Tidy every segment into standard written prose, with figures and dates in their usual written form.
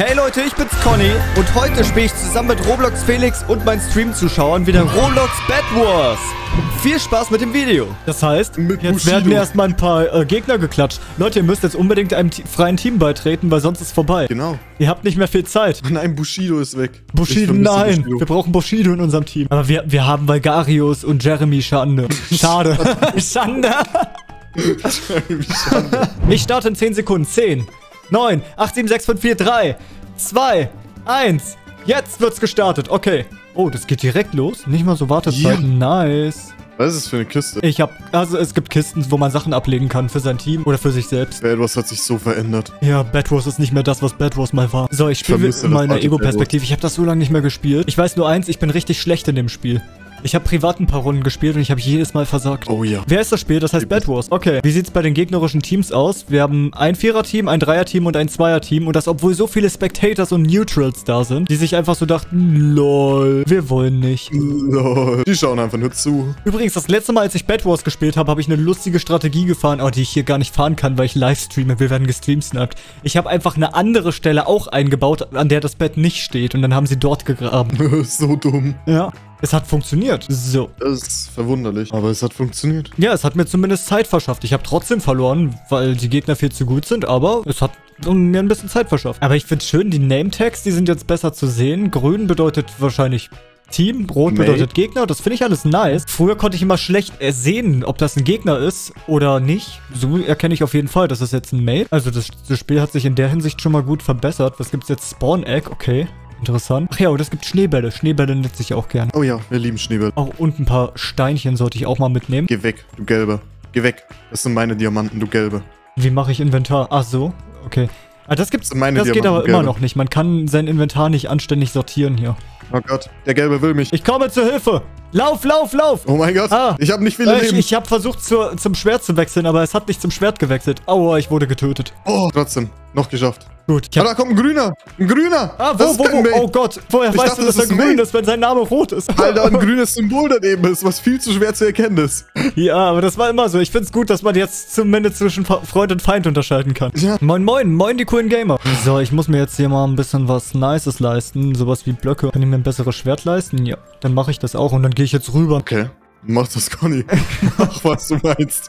Hey Leute, ich bin's Conny und heute spiele ich zusammen mit Roblox Felix und meinen Stream-Zuschauern wieder Roblox Bed Wars. Viel Spaß mit dem Video. Das heißt, jetzt werden erstmal ein paar Gegner geklatscht. Leute, ihr müsst jetzt unbedingt einem freien Team beitreten, weil sonst ist es vorbei. Genau. Ihr habt nicht mehr viel Zeit. Nein, Bushido ist weg. Bushido, nein. Wir brauchen Bushido in unserem Team. Aber wir haben Valgarius und Jeremy Schande. Schade. Schande. Ich starte in 10 Sekunden. 10, 9, 8, 7, 6, 5, 4, 3, 2, 1. Jetzt wird's gestartet. Okay. Oh, das geht direkt los. Nicht mal so Wartezeiten. Ja. Nice. Was ist das für eine Kiste? Also es gibt Kisten, wo man Sachen ablegen kann für sein Team oder für sich selbst. Bed Wars hat sich so verändert. Ja, Bed Wars ist nicht mehr das, was Bed Wars mal war. So, ich spiele mal in der Ego-Perspektive. Ich habe das so lange nicht mehr gespielt. Ich weiß nur eins, ich bin richtig schlecht in dem Spiel. Ich habe privat ein paar Runden gespielt und ich habe jedes Mal versagt. Oh ja. Wer ist das Spiel? Das heißt Bed Wars. Okay. Wie sieht's bei den gegnerischen Teams aus? Wir haben ein 4er-Team, ein 3er-Team und ein 2er-Team. Und das, obwohl so viele Spectators und Neutrals da sind, die sich einfach so dachten, lol, wir wollen nicht. Lol. Die schauen einfach nur zu. Übrigens, das letzte Mal, als ich Bed Wars gespielt habe, habe ich eine lustige Strategie gefahren, aber die ich hier gar nicht fahren kann, weil ich live streame. Wir werden gestreamsnappt. Ich habe einfach eine andere Stelle auch eingebaut, an der das Bett nicht steht. Und dann haben sie dort gegraben. So dumm. Ja. Es hat funktioniert. So. Das ist verwunderlich. Aber es hat funktioniert. Ja, es hat mir zumindest Zeit verschafft. Ich habe trotzdem verloren, weil die Gegner viel zu gut sind, aber es hat mir ein bisschen Zeit verschafft. Aber ich finde schön, die Name-Tags, die sind jetzt besser zu sehen. Grün bedeutet wahrscheinlich Team, Rot bedeutet Gegner. Das finde ich alles nice. Früher konnte ich immer schlecht sehen, ob das ein Gegner ist oder nicht. So erkenne ich auf jeden Fall, das ist jetzt ein Mate. Also das Spiel hat sich in der Hinsicht schon mal gut verbessert. Was gibt's jetzt? Spawn Egg, okay. Interessant. Ach ja, und es gibt Schneebälle. Schneebälle nutze ich auch gerne. Oh ja, wir lieben Schneebälle. Auch und ein paar Steinchen sollte ich auch mal mitnehmen. Geh weg, du Gelbe. Geh weg. Das sind meine Diamanten, du Gelbe. Wie mache ich Inventar? Ach so, okay. Ah, das geht aber immer noch nicht. Man kann sein Inventar nicht anständig sortieren hier. Oh Gott, der Gelbe will mich. Ich komme zur Hilfe. Lauf, lauf, lauf. Oh mein Gott, ich habe nicht viele Leben. Ich habe versucht zum Schwert zu wechseln, aber es hat nicht zum Schwert gewechselt. Aua, ich wurde getötet. Oh, trotzdem. Noch geschafft. Gut. Da kommt ein Grüner. Ein Grüner. Ah, wo? Oh Gott. Woher weißt du, dass er grün ist, wenn sein Name rot ist? Weil da ein grünes Symbol daneben ist, was viel zu schwer zu erkennen ist. Ja, aber das war immer so. Ich find's gut, dass man jetzt zumindest zwischen Freund und Feind unterscheiden kann. Ja. Moin, moin. Moin, die coolen Gamer. So, ich muss mir jetzt hier mal ein bisschen was Nices leisten. Sowas wie Blöcke. Kann ich mir ein besseres Schwert leisten? Ja. Dann mache ich das auch und dann gehe ich jetzt rüber. Okay. Mach das, Conny. Mach, was du meinst.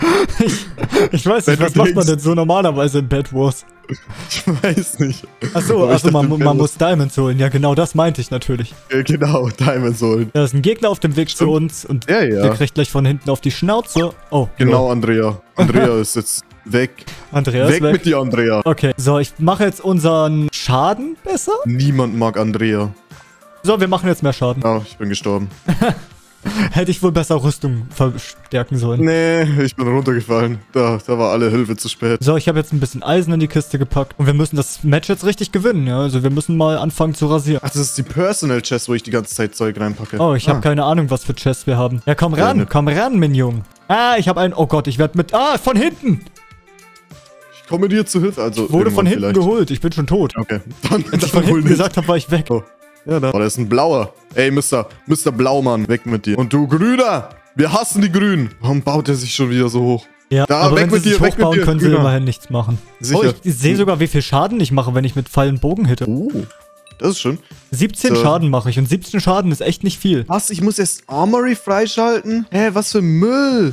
Ich weiß nicht, was macht man denn so normalerweise in Bed Wars? Ich weiß nicht. Achso, man muss Diamonds holen. Ja, genau das meinte ich natürlich. Genau, Diamonds holen. Da ist ein Gegner auf dem Weg zu uns und der kriegt gleich von hinten auf die Schnauze. Oh, genau, Andrea. Andrea ist jetzt weg. Andrea ist weg. Weg mit dir, Andrea. Okay, so, ich mache jetzt unseren Schaden besser. Niemand mag Andrea. So, wir machen jetzt mehr Schaden. Oh, ich bin gestorben. Hätte ich wohl besser Rüstung verstärken sollen. Nee, ich bin runtergefallen. Da war alle Hilfe zu spät. So, ich habe jetzt ein bisschen Eisen in die Kiste gepackt. Und wir müssen das Match jetzt richtig gewinnen, ja. Also wir müssen mal anfangen zu rasieren. Ach, das ist die Personal Chest, wo ich die ganze Zeit Zeug reinpacke. Oh, ich habe keine Ahnung, was für Chests wir haben. Ja, komm ran, Minion. Ah, ich habe einen... Oh Gott, ich werde mit... Ah, von hinten! Ich komme dir zu Hilfe, also... Ich wurde von hinten geholt, ich bin schon tot. Okay. Dann als ich von hinten gesagt habe, war ich weg. Oh. Ja, da. Oh, das ist ein Blauer. Ey, Mr. Blaumann, weg mit dir. Und du Grüner, wir hassen die Grünen. Warum baut er sich schon wieder so hoch? Ja, da, aber weg wenn sie sich hochbauen, können sie immerhin nichts machen. Sicher. Oh, ich sehe sogar, wie viel Schaden ich mache, wenn ich mit Pfeil und Bogen hitte. Das ist schön. 17 Schaden mache ich und 17 Schaden ist echt nicht viel. Was? Ich muss erst Armory freischalten? Hä, was für Müll?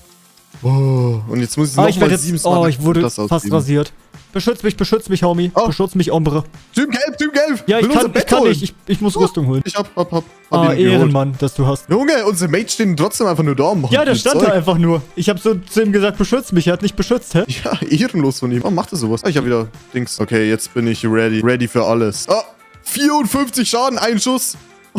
Oh, und jetzt muss ich nochmal 7 Oh, ich wurde fast rasiert. Beschütz mich, Homie. Oh. Beschütz mich, Ombre. Typ Gelb. Ja, ich kann nicht. Ich muss Rüstung holen. Ich hab Ehrenmann, dass du hast. Junge, unsere Mates stehen trotzdem einfach nur da. Ja, der stand da einfach nur. Ich hab so zu ihm gesagt, beschütz mich. Er hat nicht beschützt, hä? Ja, ehrenlos von ihm. Warum macht er sowas? Ich hab wieder Dings. Okay, jetzt bin ich ready. Ready für alles. Oh, 54 Schaden, ein Schuss.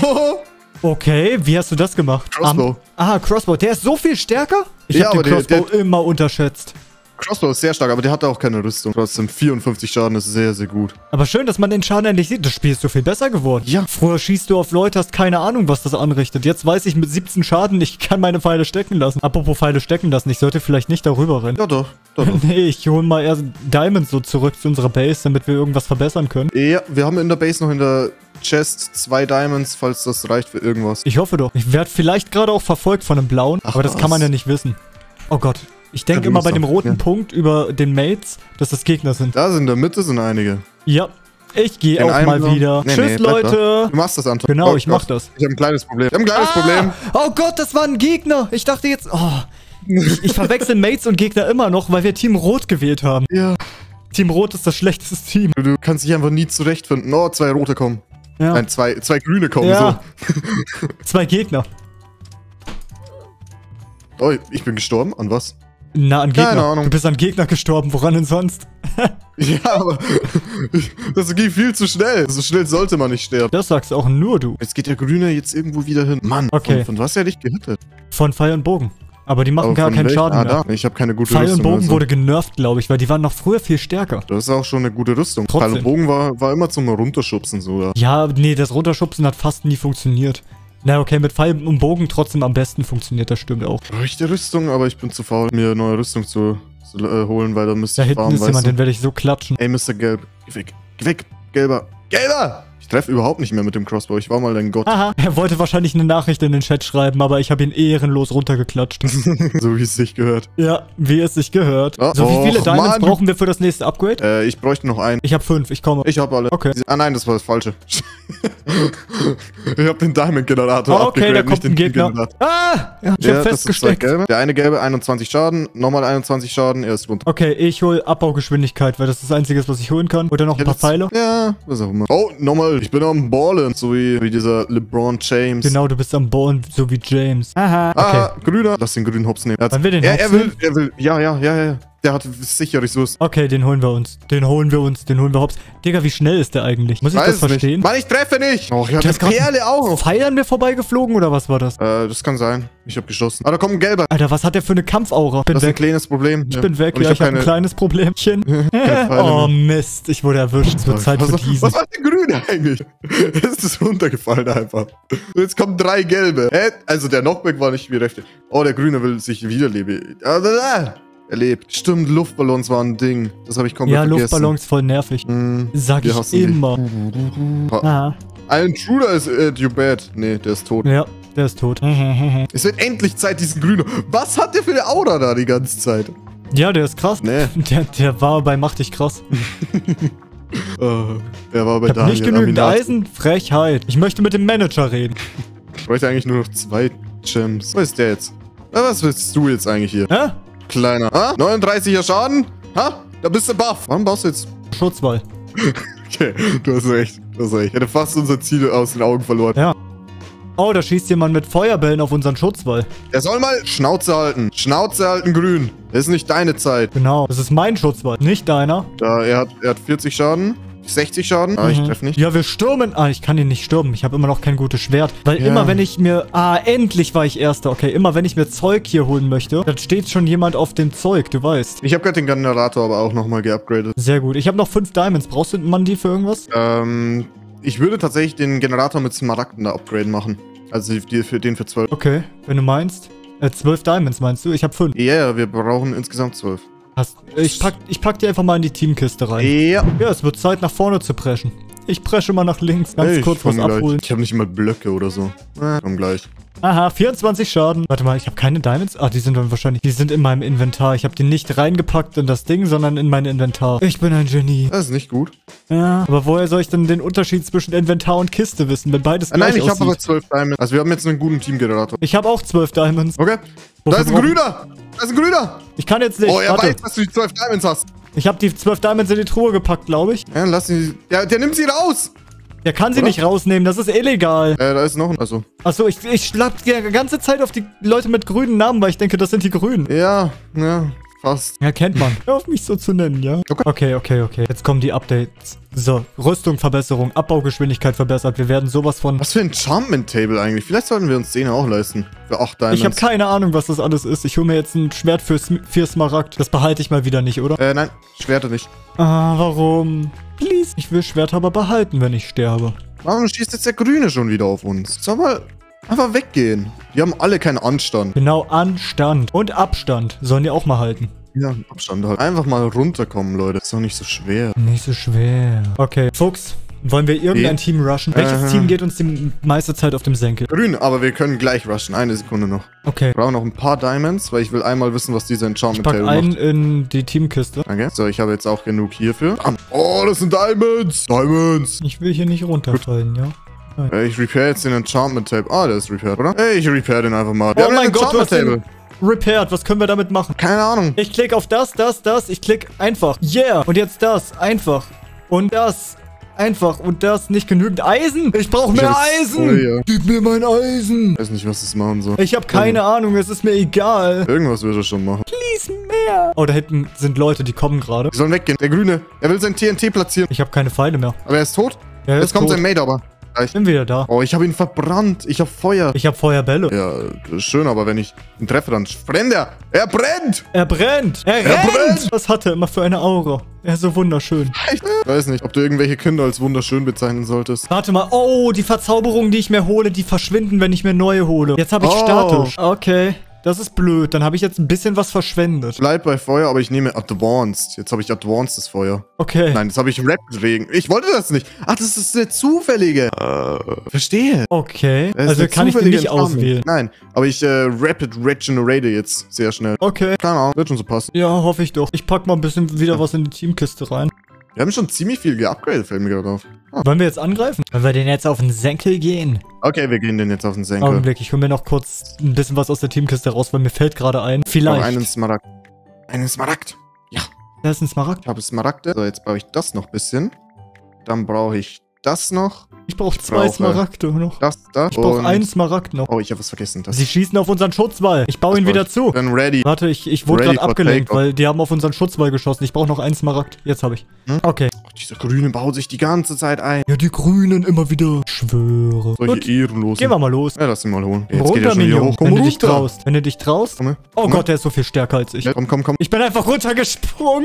Okay, wie hast du das gemacht? Crossbow. Crossbow. Der ist so viel stärker? Ich hab den Crossbow immer unterschätzt. Crossbow ist sehr stark, aber der hat auch keine Rüstung. Trotzdem 54 Schaden ist sehr, sehr gut. Aber schön, dass man den Schaden endlich sieht. Das Spiel ist so viel besser geworden. Ja. Früher schießt du auf Leute, hast keine Ahnung, was das anrichtet. Jetzt weiß ich mit 17 Schaden, ich kann meine Pfeile stecken lassen. Apropos Pfeile stecken lassen, ich sollte vielleicht nicht darüber rennen. Ja, doch. Nee, ich hole mal erst Diamonds so zurück zu unserer Base, damit wir irgendwas verbessern können. Ja, wir haben in der Base noch in der Chest 2 Diamonds, falls das reicht für irgendwas. Ich hoffe doch. Ich werde vielleicht gerade auch verfolgt von einem blauen, aber das kann man ja nicht wissen. Oh Gott. Ich denke immer bei dem roten Punkt über den Mates, dass das Gegner sind. Da sind in der Mitte sind einige. Ja. Ich gehe auch mal wieder. Tschüss, bleib da. Leute. Du machst das, Anton. Genau, Oh ich Gott, mach das. Ich habe ein kleines Problem. Problem. Oh Gott, das war ein Gegner. Ich dachte jetzt... Oh, ich verwechsel Mates und Gegner immer noch, weil wir Team Rot gewählt haben. Ja. Team Rot ist das schlechteste Team. Du kannst dich einfach nie zurechtfinden. Oh, 2 Rote kommen. Ja. Nein, zwei Grüne kommen, Ja. 2 Gegner. so. Oh, ich bin gestorben. An was? Na, an Keine Gegner. Ahnung. Du bist an Gegner gestorben. Woran denn sonst? Ja, aber das ging viel zu schnell. So schnell sollte man nicht sterben. Das sagst auch nur du. Jetzt geht der Grüne jetzt irgendwo wieder hin. Mann, Okay. von was er dich gehittet? Von Pfeil und Bogen. Aber die machen Aber gar von keinen welchen? Schaden mehr. Da. Ich habe keine gute Pfeil und Rüstung. Bogen also. wurde genervt, glaube ich, weil die waren noch früher viel stärker. Das ist auch schon eine gute Rüstung. Trotzdem. Pfeil und Bogen war immer zum Runterschubsen so. Ja, nee, das Runterschubsen hat fast nie funktioniert. Na, okay, mit Pfeil und Bogen trotzdem am besten funktioniert, das stimmt auch. Bräuchte Rüstung, aber ich bin zu faul, mir neue Rüstung zu holen, weil da müsste Da ich hinten farmen, ist weißt jemand, du? den werde ich so klatschen. Ey, Mr. Gelb, geh weg. Geh weg. Gelber. Gelber! Ich treffe überhaupt nicht mehr mit dem Crossbow. Ich war mal dein Gott. Aha, er wollte wahrscheinlich eine Nachricht in den Chat schreiben, aber ich habe ihn ehrenlos runtergeklatscht. So wie es sich gehört. Ja, wie es sich gehört. Oh, So, wie viele och, Diamonds Mann. brauchen wir für das nächste Upgrade? Ich bräuchte noch einen. Ich habe 5, ich komme. Ich habe alle. Okay. Ah nein, das war das Falsche. Ich habe den Diamond-Generator Okay, da abgegradet, kommt ein nicht den Gegner. Generator. Ah! Ich Ja, hab das sind 2 festgesteckt. gelbe. Der eine gelbe 21 Schaden, nochmal 21 Schaden, er ist runter. Okay, ich hol Abbaugeschwindigkeit, weil das ist das Einzige, was ich holen kann. Oder noch ein paar Pfeile. Ja, was auch immer. Oh, nochmal, ich bin am Ballen, so wie dieser LeBron James. Genau, du bist am Ballen, so wie James. Aha, okay. Ah, grüner. Lass den grünen Hops nehmen. Wollen wir den er Hops will. Ja. Der hat sicher Ressourcen. Okay, den holen wir uns. Den holen wir hops. Digga, wie schnell ist der eigentlich? Muss ich das verstehen? Nicht. Mann, ich treffe nicht. Oh, ich hatte Der ist grad Perle auch noch. Pfeil an mir vorbeigeflogen oder was war das? Das kann sein. Ich habe geschossen. Ah, da kommt ein gelber. Alter, was hat der für eine Kampfaura? Bin Das ist ein weg. kleines Problem. Ich bin weg. Und Ja, ich habe ein keine- kleines Problemchen. Pfeile Oh, mehr. Mist. Ich wurde erwischt. Es wird Zeit für diesen. Was war der Grüne eigentlich? Es ist runtergefallen einfach. Und jetzt kommen 3 gelbe. Also der Knockback war nicht wie recht. Oh, der Grüne will sich wiederleben. Er lebt. Stimmt, Luftballons waren ein Ding. Das habe ich komplett Ja, vergessen. Luftballons voll nervig. Sag wir ich hassen die. immer. Aha. Ein Intruder ist you bad. Nee, der ist tot. Ja, der ist tot. Es wird endlich Zeit, diesen Grünen. Was hat der für eine Aura da die ganze Zeit? Ja, der ist krass. Nee. Der war bei Mach dich krass. Er war bei Ich hab nicht genügend Aminat. Eisen. Frechheit. Ich möchte mit dem Manager reden. Ich bräuchte eigentlich nur noch 2 Gems. Was ist der jetzt? Was willst du jetzt eigentlich hier? Hä? Kleiner. 39er Schaden? Da bist du baff. Warum baust du jetzt? Schutzwall. Okay, du hast recht. Ich hätte fast unser Ziel aus den Augen verloren. Ja. Oh, da schießt jemand mit Feuerbällen auf unseren Schutzwall. Er soll mal Schnauze halten. Schnauze halten, grün. Das ist nicht deine Zeit. Genau. Das ist mein Schutzwall, nicht deiner. Da, er hat 40 Schaden. 60 Schaden. Ich treffe nicht. Ja, wir stürmen. Ich kann ihn nicht stürmen. Ich habe immer noch kein gutes Schwert. Weil Ja. immer wenn ich mir... endlich war ich Erster. Okay, immer wenn ich mir Zeug hier holen möchte, dann steht schon jemand auf dem Zeug, du weißt. Ich habe gerade den Generator aber auch nochmal geupgradet. Sehr gut. Ich habe noch 5 Diamonds. Brauchst du man die für irgendwas? Ich würde tatsächlich den Generator mit Smaragden da upgraden machen. Also den für 12. Okay, wenn du meinst. 12 Diamonds meinst du? Ich habe 5. Ja, wir brauchen insgesamt 12. Ich pack die einfach mal in die Teamkiste rein. Ja. Ja, es wird Zeit, nach vorne zu preschen. Ich presche mal nach links. Ganz Hey, kurz ich was komm gleich. abholen. Ich habe nicht mal Blöcke oder so. Komm gleich. Aha, 24 Schaden. Warte mal, ich habe keine Diamonds. Die sind dann wahrscheinlich... Die sind in meinem Inventar. Ich habe die nicht reingepackt in das Ding, sondern in mein Inventar. Ich bin ein Genie. Das ist nicht gut. Ja, aber woher soll ich denn den Unterschied zwischen Inventar und Kiste wissen, wenn beides Nein, gleich ich habe aber aussieht? 12 Diamonds. Also wir haben jetzt einen guten Teamgenerator. Ich habe auch 12 Diamonds. Okay. Wofür Da ist ein brauchen- Grüner. Da ist ein Grüner. Ich kann jetzt nicht. Oh, er Warte. weiß, dass du die 12 Diamonds hast. Ich habe die 12 Diamonds in die Truhe gepackt, glaube ich. Ja, lass ihn. Ja, der nimmt sie raus. Der kann sie Oder? nicht rausnehmen. Das ist illegal. Da ist noch ein. Also. Achso, ich schlapp die ganze Zeit auf die Leute mit grünen Namen, weil ich denke, das sind die Grünen. Ja, fast. Ja, kennt man. Hör auf mich so zu nennen, ja? Okay. Jetzt kommen die Updates. So, Rüstung Verbesserung, Abbaugeschwindigkeit verbessert. Wir werden sowas von... Was für ein Enchantment-Table eigentlich. Vielleicht sollten wir uns den auch leisten. Für 8 Diamonds. Ich habe keine Ahnung, was das alles ist. Ich hole mir jetzt ein Schwert für 4 Smaragd. Das behalte ich mal wieder nicht, oder? Nein, Schwerter nicht. Warum? Please. Ich will Schwert aber behalten, wenn ich sterbe. Warum schießt jetzt der Grüne schon wieder auf uns? Soll mal einfach weggehen. Die haben alle keinen Anstand. Genau, Anstand und Abstand sollen die auch mal halten. Ja, Abstand halt. Einfach mal runterkommen, Leute. Ist doch nicht so schwer. Nicht so schwer. Okay, Fuchs, Wollen wir irgendein Team rushen? Welches Team geht uns die meiste Zeit auf dem Senkel? Grün, aber wir können gleich rushen. Eine Sekunde noch. Okay. Wir brauchen noch ein paar Diamonds, weil ich will einmal wissen, was dieser Enchantment Ich pack Table einen macht. in die Teamkiste. Okay, so, ich habe jetzt auch genug hierfür. Oh, das sind Diamonds! Diamonds! Ich will hier nicht runterfallen, ja? Ich repair jetzt den Enchantment Table. Ah, der ist repaired, oder? Ey, ich repair den einfach mal. Oh mein einen Gott, du hast Enchantment den repaired. Was können wir damit machen? Keine Ahnung. Ich klicke auf das. Ich klicke einfach. Yeah. Und jetzt das. Einfach. Und das. Einfach. Und das. Nicht genügend Eisen. Ich brauche mehr Eisen. Feuer. Gib mir mein Eisen. Ich weiß nicht, was das machen soll. Ich habe keine Ahnung. Es ist mir egal. Irgendwas wird er schon machen. Please mehr. Oh, da hinten sind Leute, die kommen gerade. Die sollen weggehen. Der Grüne. Er will sein TNT platzieren. Ich habe keine Pfeile mehr. Aber er ist tot. Ja, Jetzt kommt sein Mate aber. Ich bin wieder da. Oh, ich habe ihn verbrannt. Ich habe Feuer. Ich habe Feuerbälle. Ja, das ist schön, aber wenn ich ihn treffe, dann brennt er. Er brennt. Er brennt. Er rennt. Was hat er immer für eine Aura? Er ist so wunderschön. Ich weiß nicht, ob du irgendwelche Kinder als wunderschön bezeichnen solltest. Warte mal. Oh, die Verzauberungen, die ich mir hole, die verschwinden, wenn ich mir neue hole. Jetzt habe ich statisch. Okay. Das ist blöd. Dann habe ich jetzt ein bisschen was verschwendet. Bleib bei Feuer, aber ich nehme Advanced. Jetzt habe ich Advanced Feuer. Okay. Nein, jetzt habe ich Rapid Regen. Ich wollte das nicht. Ach, das ist eine zufällige. Verstehe. Okay. Das ist Also eine kann ich den zufällige nicht Entfernung. auswählen. Nein, aber ich Rapid Regenerate jetzt sehr schnell. Okay. Keine Ahnung, wird schon so passen. Ja, hoffe ich doch. Ich pack mal ein bisschen wieder was in die Teamkiste rein. Wir haben schon ziemlich viel geupgradet, fällt mir gerade auf. Wollen wir jetzt angreifen? Wollen wir den jetzt auf den Senkel gehen? Okay, wir gehen den jetzt auf den Senkel. Augenblick, ich hole mir noch kurz ein bisschen was aus der Teamkiste raus, weil mir fällt gerade ein. Vielleicht. Noch einen Smaragd. Einen Smaragd. Ja. Da ist ein Smaragd. Ich habe Smaragde. So, jetzt brauche ich das noch ein bisschen. Dann brauche ich das noch. Ich brauche zwei Smaragde noch. Das da. Ich brauche einen Smaragd noch. Oh, ich habe was vergessen. Das Sie schießen auf unseren Schutzwall. Ich baue ihn wieder zu. Dann ready. Warte, ich wurde Ready gerade for abgelenkt, takeoff. weil die haben auf unseren Schutzwall geschossen. Ich brauche noch einen Smaragd. Jetzt habe ich. Okay. Oh, dieser Grüne baut sich die ganze Zeit ein. Ja, die Grünen immer wieder. Schwöre. Solche Gut, Ehrenlosen. gehen wir mal los. Ja, lass ihn mal holen. Jetzt geht er Runter, schon wieder Minion. hoch. Komm Wenn du dich runter. traust. Wenn du dich traust. Komm her. Oh Komm Gott, der ist so viel stärker als ich. her. Komm, komm, komm. Ich bin einfach runtergesprungen.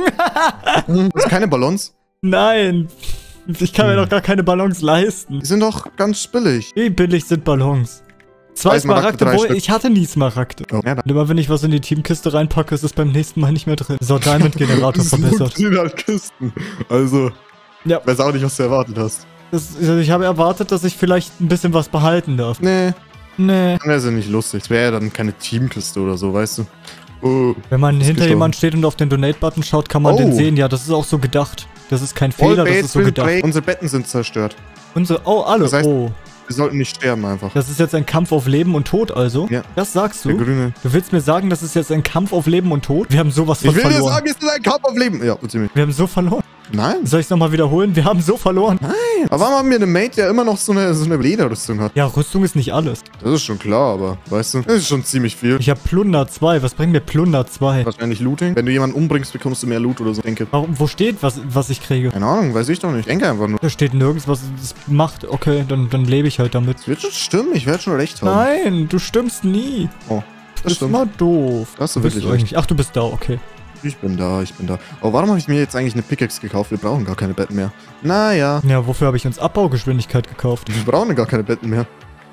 Das ist keine Ballons. Nein. Ich kann mir doch gar keine Ballons leisten. Die sind doch ganz billig. Wie billig sind Ballons? Zwei Zwei Smaragde, Smaragde, 3 wohl, Stück. ich hatte nie Smaragde. Oh, ja, Und immer wenn ich was in die Teamkiste reinpacke, ist es beim nächsten Mal nicht mehr drin. So, Diamond-Generator verbessert. Das sind halt Kisten. Also, Ja. weiß auch nicht, was du erwartet hast. Ich habe erwartet, dass ich vielleicht ein bisschen was behalten darf. Nee, Nee. dann wäre ja nicht lustig. Es wäre ja dann keine Teamkiste oder so, weißt du. Oh, Wenn man hinter gestorben. jemand steht und auf den Donate-Button schaut, kann man Oh. den sehen. Ja, das ist auch so gedacht. Das ist kein Fehler, das ist so gedacht. Unsere Betten sind zerstört. Oh, alle. Das heißt- Oh. Wir sollten nicht sterben einfach. Das ist jetzt ein Kampf auf Leben und Tod also? Ja. Das sagst Der du? Grüne. Du willst mir sagen, das ist jetzt ein Kampf auf Leben und Tod? Wir haben sowas von Ich will dir verloren. sagen, es ist ein Kampf auf Leben. Ja, ziemlich. Wir haben so verloren. Nein. Soll ich es nochmal wiederholen? Wir haben so verloren. Aber warum haben wir eine Mate, der immer noch so eine Lederrüstung hat? Ja, Rüstung ist nicht alles. Das ist schon klar, aber, weißt du, das ist schon ziemlich viel. Ich habe Plunder 2. Was bringt mir Plunder 2? Wahrscheinlich Looting. Wenn du jemanden umbringst, bekommst du mehr Loot oder so, denke. Warum? Wo steht, was ich kriege? Keine Ahnung, weiß ich doch nicht. Ich denke einfach nur. Da steht nirgends, was es macht. Okay, dann lebe ich halt damit. Es wird schon stimmen, ich werde schon recht haben. Nein, du stimmst nie. Oh, Das das ist stimmt. immer doof. Da hast du Wo bist wirklich du eigentlich? Ach, du bist da, okay. Ich bin da, ich bin da. Aber warum habe ich mir jetzt eigentlich eine Pickaxe gekauft? Wir brauchen gar keine Betten mehr. Naja, Ja, wofür habe ich uns Abbaugeschwindigkeit gekauft? wir brauchen gar keine Betten mehr.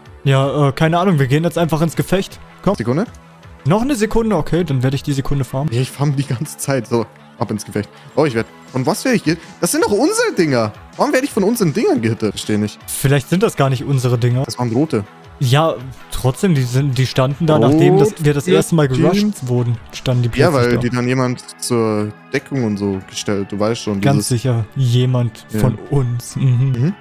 Ja, keine Ahnung, wir gehen jetzt einfach ins Gefecht. Komm, Sekunde. noch eine Sekunde, okay, dann werde ich die Sekunde farmen. Ich farm die ganze Zeit. So, ab ins Gefecht. Oh, ich werde. Von was werde ich gehittet? Das sind doch unsere Dinger. Warum werde ich von unseren Dingern gehittet? Verstehe nicht. Vielleicht sind das gar nicht unsere Dinger. Das waren rote. Ja, trotzdem, die standen da, nachdem wir das erste Mal gerusht wurden, standen die Ja, plötzlich weil da. die dann jemand zur Deckung und so gestellt. Du weißt schon. Ganz sicher, jemand Ja. von uns. Mhm.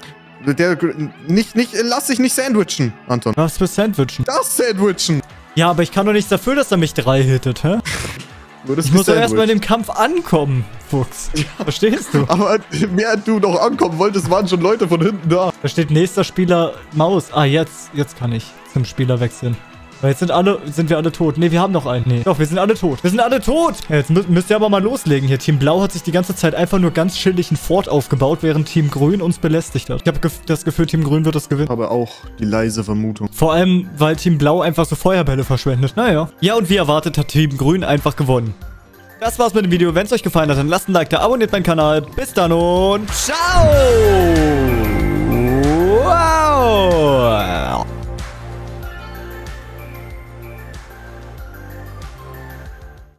Lass dich nicht sandwichen, Anton. Was für Sandwichen? Das Sandwichen. Ja, aber ich kann doch nichts dafür, dass er mich 3 hittet, hä? Würdest Ich du muss doch erstmal in sandwichen. dem Kampf ankommen, Fuchs. Verstehst du? Aber während du noch ankommen wolltest, waren schon Leute von hinten da. Da steht nächster Spieler Maus. Ah, jetzt kann ich zum Spieler wechseln. Weil jetzt sind wir alle tot. Ne, wir haben noch einen. Nee, doch, wir sind alle tot. Wir sind alle tot! Ja, jetzt müsst ihr aber mal loslegen hier. Team Blau hat sich die ganze Zeit einfach nur ganz chillig ein Fort aufgebaut, während Team Grün uns belästigt hat. Ich habe das Gefühl, Team Grün wird das gewinnen. Aber auch die leise Vermutung. Vor allem, weil Team Blau einfach so Feuerbälle verschwendet. Naja. Ja, und wie erwartet hat Team Grün einfach gewonnen. Das war's mit dem Video. Wenn es euch gefallen hat, dann lasst ein Like da, abonniert meinen Kanal. Bis dann und ciao!